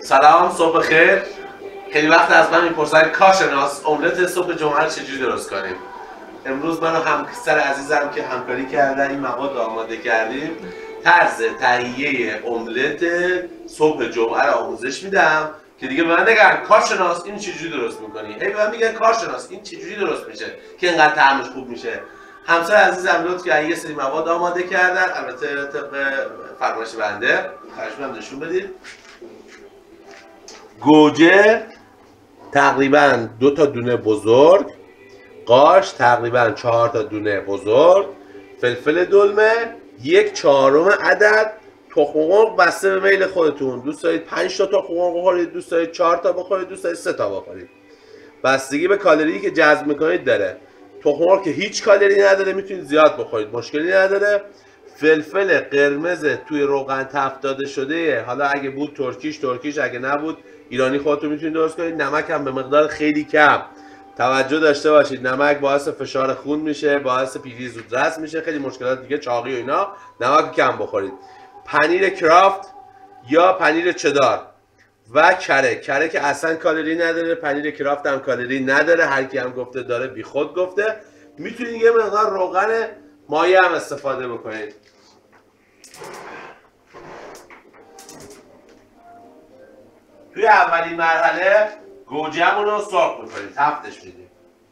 سلام، صبح خیر. خیلی وقت از من میپرسن کارشناس املت صبح جمعه رو چجوری درست کنیم. امروز من و همسر عزیزم که همکاری کردن این مواد آماده کردیم، طرز تهیه املت صبح جمعه رو آموزش میدم که دیگه به من نگن کارشناس این چجوری درست میکنی. هی به من میگن کارشناس این چجوری درست میشه که اینقدر طعمش خوب میشه. همسر عزیزم لطف کردن یه سری مواد آماده کردن، البته طبق فرمایش بنده. خواهش نشون بدید. گوجه تقریبا 2 تا دونه بزرگ، قارچ تقریبا 4 تا دونه بزرگ، فلفل دلمه 1/4 عدد، تخم مرغ بسته به میل خودتون. دوست دارید 5 تا تخم مرغ بخورید، دوست دارید 4 تا بخورید، دوست دارید 3 تا بخورید. بستگی به کالری که جذب میکنید داره. تخم مرغ که هیچ کالری نداره میتونید زیاد بخورید، مشکلی نداره. فلفل قرمز توی روغن تفت داده شده، حالا اگه بود ترکیش، اگه نبود ایرانی خودتون میتونید درست کنید. نمک هم به مقدار خیلی کم. توجه داشته باشید نمک باعث فشار خون میشه، باعث پیری زودرس میشه، خیلی مشکلات دیگه، چاقی و اینا. نمک کم بخورید. پنیر کرافت یا پنیر چدار و کره که اصلا کالری نداره، پنیر کرافت هم کالری نداره، هر کی هم گفته داره بی خود گفته. میتونید یه مقدار روغن مایع هم استفاده بکنید. توی اولین مرحله گوجه‌مون رو سرخ میکنید، تفتش میدیم.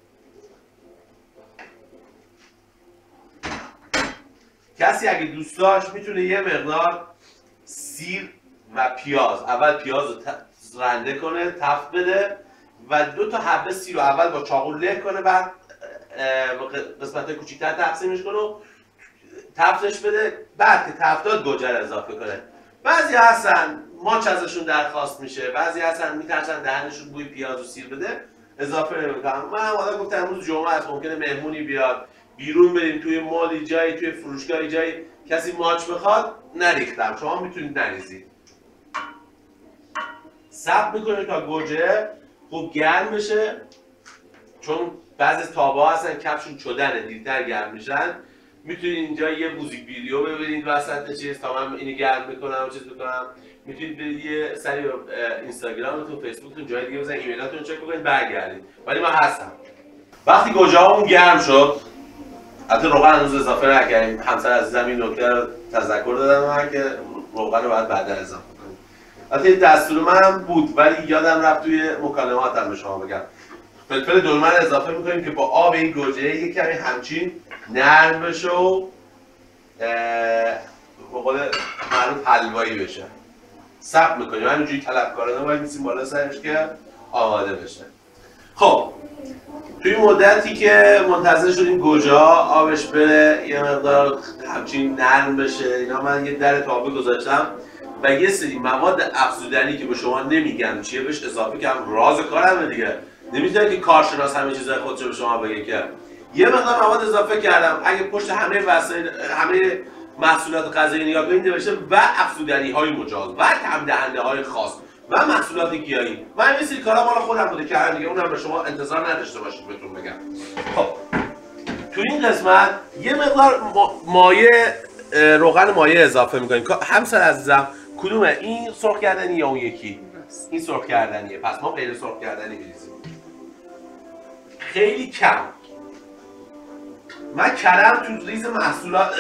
کسی اگه دوست داشت میتونه یه مقدار سیر و پیاز، اول پیاز رو رنده کنه، تفت بده و 2 تا حبه سیر رو اول با چاقو له کنه، بعد قسمت‌های کوچیک‌تر تقسیمش کنه و تفتش بده. بعد که تفت داد گوجه رو اضافه کنه. بعضی هستن ماچ ازشون درخواست میشه، بعضی هستن میترسن دهنشون بوی پیاز و سیر بده، اضافه نمیکنم. من حالا گفتم امروز جمعه است، ممکنه مهمونی بیاد، بیرون بریم توی مالی جایی، توی فروشگاهی جایی کسی ماچ بخواد، نریختم. شما میتونید نریزید. صبر میکنید تا گوجه خوب گرم بشه، چون بعضی تابا هستن کفشون چدنه، دیرتر گرم میشن. میتونید اینجا یه موزیک ویدیو ببینید وسط چیز تا من اینو گرم میکنم و چیز میکنم. میتونید برید یه سری اینستاگرامتون، فیسبوکتون، جای دیگه بزنید، ایمیلاتون چک بکنید، برگردید. ولی من هستم. وقتی گوجه هامون گرم شد، البته روغن هنوز اضافه نکردیم. همسر عزیزم این نکته رو تذکر دادم من که روغن رو باید بعدا اضافه کنیم. البته دستور من بود ولی یادم رفت توی مکالماتم به شما بگم. فلفل دلمه رو اضافه میکنیم که با آب این گوجه یک کمی همچین نرم بشه و به قول معروف حلوایی بشه. صبر میکنیم، همینجوری طلبکارانه باید میسیم بالا سرش که آماده بشه. خب توی مدتی که منتظر شدیم گوجه ها آبش بره، یه مقدار همچین نرم بشه اینا، من یه در تابه گذاشتم و یه سری مواد افزودنی که به شما نمیگم چیه بهش اضافه کردم. راز کارمه دیگه، نمیتونه که کارشناس همه چیزای خودشو به شما بگه که. یه مقدار مواد اضافه کردم. اگه پشت همه وسایل، همه محصولات غذایی نگاه کنید نوشته و افزودنی های مجاز و طعم دهنده های خاص و محصولات گیاهی. من این سری کارا مال خودم بوده کردم دیگه، اونم به شما انتظار نداشته باشید بهتون بگم. خب تو این قسمت یه مقدار مایع، روغن مایع اضافه می‌کنیم. همسر عزیزم کدومه، این سرخ کردنی یا اون یکی؟ این سرخ کردنیه، پس ما غیر سرخ کردنی می‌ریزیم. خیلی کم. من کرم تو ریز محصولات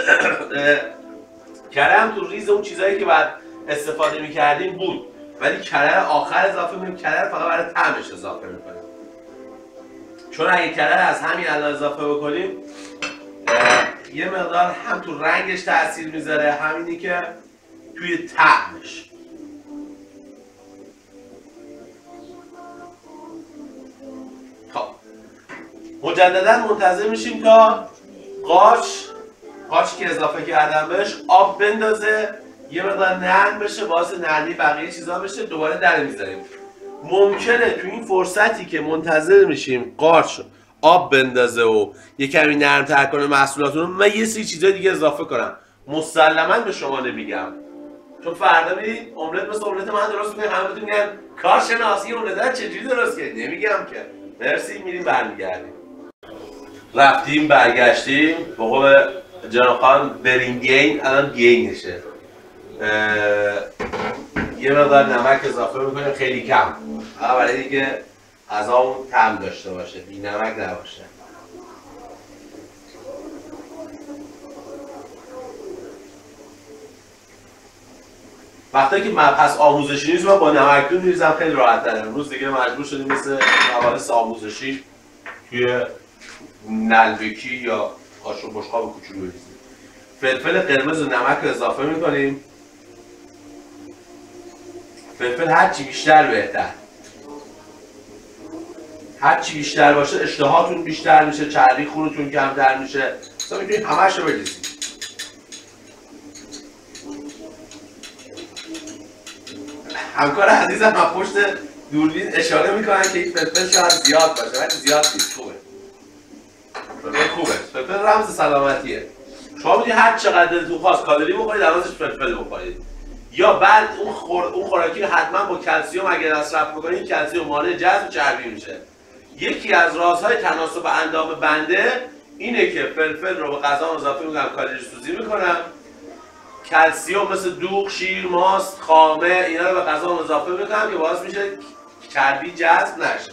کرم تو ریز اون چیزایی که بعد استفاده می‌کردیم بود، ولی کره آخر اضافه می‌کنیم. کره فقط برای طعمش اضافه می‌کنیم، چون اگه کره از همین الان اضافه بکنیم یه مقدار هم تو رنگش تاثیر میذاره، همینی که توی طعمش. خب مجددا منتظر میشیم تا قارچ که اضافه کردم بهش آب بندازه، یه مقدار نرم بشه، باعث نرمی بقیه چیزا بشه. دوباره در میذاریم. ممکنه تو این فرصتی که منتظر میشیم قارچ آب بندازه و یه کمی نرم‌تر کنه محصولاتون، من یه سری چیزای دیگه اضافه کنم. مسلماً به شما نمیگم، چون فردا میرید املت مثل املت من درست میکنید، همه بهتون میگن کارشناسی املت چجوری درست کردی. نمیگم که. مرسی، میریم برمیگردیم. رفتیم برگشتیم، به قول جناب خان بریم گین، الان گینشه. یه مقدار نمک اضافه میکنیم، خیلی کم، فقط برای اینکه غذامون طعم داشته باشه، بی نمک نباشه. وقتی که مبحث آموزشی نیست من با نمکدون میریزم، خیلی راحت تره. امروز دیگه مجبور شدیم مثل مباحث آموزشی توی نلبکی یا قاشق بشقاب کوچولو بریزیم. فلفل قرمز و نمک رو اضافه میکنیم. فلفل هرچی بیشتر بهتر، هرچی بیشتر باشه اشتهاتون بیشتر میشه، چربی خونتون کمتر میشه. مثلا میتونید همش رو بریزید. همکار عزیزم از پشت دوربین اشاره میکنن که این فلفل شاید زیاد باشه، ولی زیاد نیست، خوبه. فلفل خوبه، فلفل رمز سلامتیه. شما میتونید هر چقدر دلتون خواست کالری بخورید، عوضش فلفل بخورید. یا بعد اون خوراکی رو حتما با کلسیم اگر مصرف بکنید، کلسیم مانع جذب چربی میشه. یکی از رازهای تناسب اندام بنده اینه که فلفل رو به غذا اضافه میکنم، کالری سوزی میکنم. کلسیم مثل دوغ، شیر، ماست، خامه اینا رو به غذا اضافه میکنم که باعث میشه چربی جذب نشه.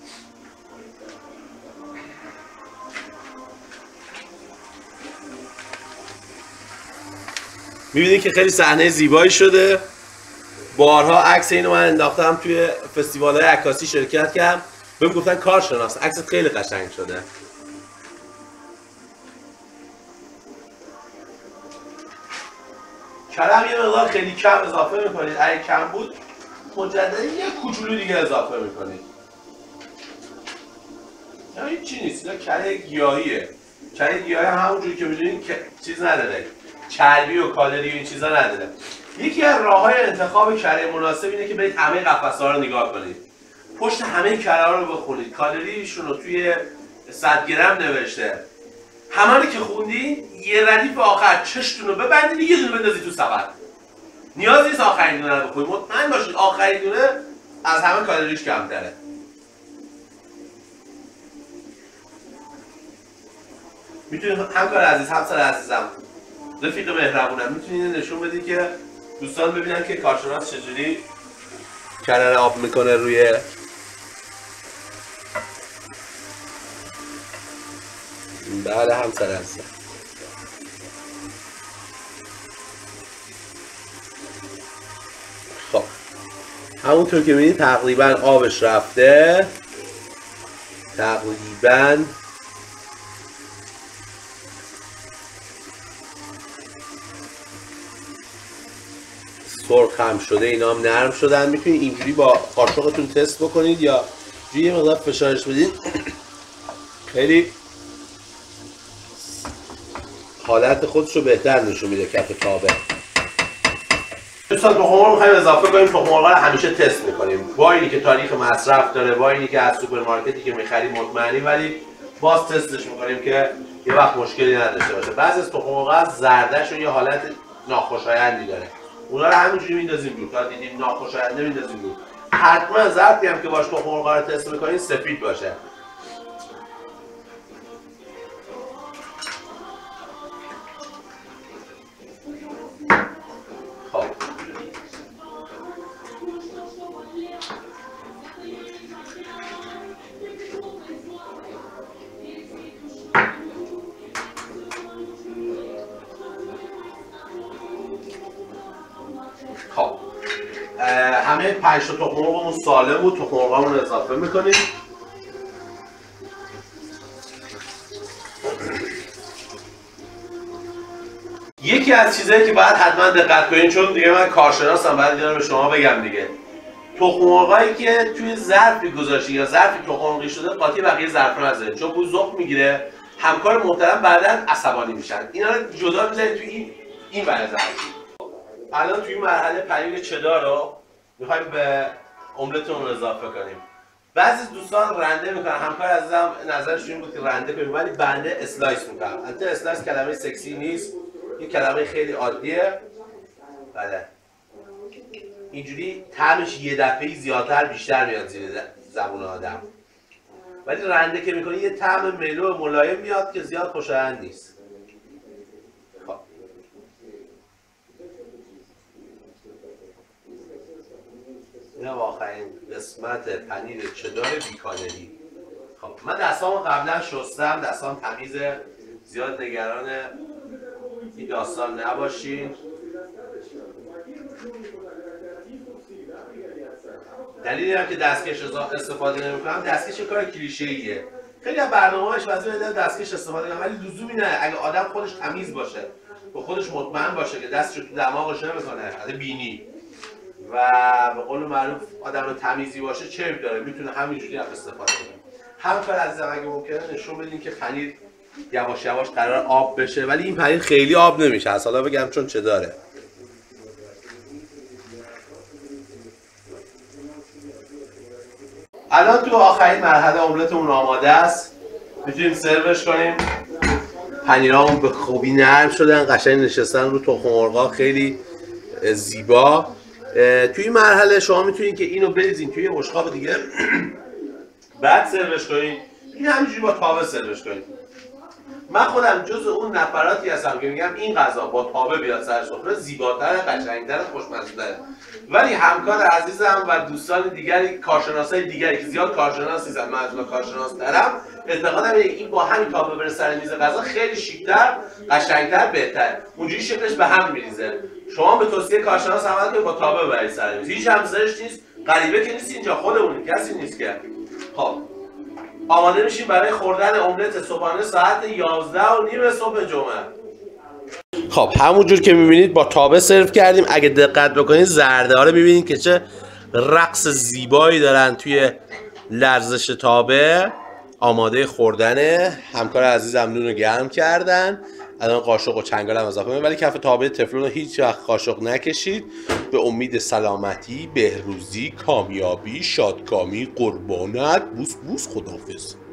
میبینید که خیلی صحنه زیبایی شده. بارها عکس اینو من انداختم توی فستیوال‌های عکاسی شرکت کردم، بهم گفتن کارشناس عکست خیلی قشنگ شده. کلم یه مقدار خیلی کم اضافه میکنید، اگه کم بود مجددا یه کوچولو دیگه اضافه میکنید. نه هیچی نیست، اینا کره گیاهیه. کره گیاهی همونجوری که میدونید چیز نداره، چربی و کالری و این چیزا نداره. یکی از راه‌های انتخاب کره مناسب اینه که برید همه قفسه‌ها رو نگاه کنید. پشت همه کره‌ها رو بخونید. کالریشون رو توی 100 گرم نوشته. همه رو که خوندین یه ردیف آخر چشتون رو ببندید، یه دونه بندازید تو سبد. نیاز نیست آخرین دونه رو بخورید. مطمئن باشید آخرین دونه از همه کالریش کمتره. میتونید همکار عزیز، همسر عزیزم، رفیق مهربونم، میتونید نشون بدید که دوستان ببینن که کارشناس چجوری کره رو آب میکنه روی بله همسر عزیزم. خب همونطور که میبینید تقریبا آبش رفته، تقریبا سرخ هم شده، اینا هم نرم شدن. میتونید اینجوری با قاشقتون تست بکنید یا یه مقدار فشارش بدید، خیلی حالت خودش رو بهتر نشون میده کف تابه. دوستان تخم مرغ می‌خوایم اضافه کنیم. تخم مرغ رو همیشه تست می‌کنیم، با اینی که تاریخ مصرف داره، با اینی که از سوپرمارکتی که می‌خریم مطمئنیم، ولی باز تستش می‌کنیم که یه وقت مشکلی نداشته باشه. بعضی از تخم مرغ‌ها زرده‌شون یه حالت ناخوشایندی داره، اونا رو همینجوری میندازیم دور. تا دیدیم ناخوشاینده میندازیم دور. حتما ظرفی هم که باش تخم مرغ رو تست می‌کنید سفید باشه. خب همه 5 تا تخم مرغمون سالم بود. تخم مرغمون رو اضافه میکنیم. یکی از چیزایی که باید حتما دقت کنید، چون دیگه من کارشناسم، باید اینا رو به شما بگم دیگه. تخم مرغایی که توی ظرفی گذاشتی یا ظرفی تخم مرغی شده قاطی بقیه ظرف رو نذارید، چون بو ذوق میگیره. همکار محترم بعداً عصبانی میشن. اینا رو جدا میذارید توی این ور ظرف. الان توی مرحله پنیر چدار رو میخوایم به املتمون اضافه کنیم. بعضی دوستان رنده میکنن، همکار عزیزم نظرش این بود که رنده کنیم، ولی بنده اسلایس میکنم. البته اسلایس کلمه سکسی نیست، یه کلمه خیلی عادیه. بله اینجوری طعمش یه دفعه‌ای زیادتر بیشتر میاد زیر زبون آدم، ولی رنده که میکنی یه طعم ملو و ملایم میاد که زیاد خوشایند نیست. اینه آخرین قسمت پنیر چدار بیکانری. خب من دستامو قبلا شستم، دستام تمیزه، زیاد نگران این داستان نباشین. دلیلی هم که دستکش استفاده نمی‌کنم، دستکش کار کلیشه‌ایه. خیلی از برنامه‌هاش واسه دستکش استفاده کنم، ولی لزومی نه. اگه آدم خودش تمیز باشه، به خودش مطمئن باشه که دستش تو دماغش نمی‌کنه، از بینی و به قول معروف آدم تمیزی باشه، چرب داره، میتونه همینجوری هم استفاده کنه. همینطور عزیزم اگه ممکنه نشون بدین که پنیر یواش یواش قرار آب بشه، ولی این پنیر خیلی آب نمیشه، از حالا بگم چون چه داره. الان تو آخرین مرحله املتمون آماده است، میتونیم سروش کنیم. پنیرامون به خوبی نرم شدن، قشنگ نشستن رو تخم مرغ‌ها، خیلی زیبا. توی این مرحله شما میتونید که اینو بریزین توی بشقاب دیگه بعد سروش کنین. این همینجوری با تاوه سروش کنین. من خودم جز اون نفراتی هستم که میگم این غذا با تاوه بیاد سر سفره زیباتره، قشنگتره، خوشمزه‌تره. ولی همکار عزیزم و دوستان دیگری، کارشناسای دیگری که زیاد کارشناس نیستن، من از اونها کارشناس ترم، اعتقادم اینه این با همین تاوه بره سر میز غذا خیلی شیک‌تر، قشنگتر، بهتر. اونجوری شکلش به هم میریزه. شما به توصیه کارشناس عمل کنید با تاوه ببرید سر میز. هیچ همسرش نیست، غریبه که نیست، اینجا خودمونیم، کسی نیست که. خب آماده میشیم برای خوردن املت صبحانه ساعت 11:30 صبح جمعه. خب همونجور که میبینید با تاوه سرو کردیم. اگه دقت بکنید زرده ها رو میبینید که چه رقص زیبایی دارن توی لرزش تاوه. آماده خوردنه. همکار عزیزم نون رو گرم کردن، الان قاشق و چنگال هم اضافه کنید، ولی کف تاوه تفلون رو هیچ وقت قاشق نکشید. به امید سلامتی، بهروزی، کامیابی، شادکامی، قربانت، بوس بوس، خداحافظ.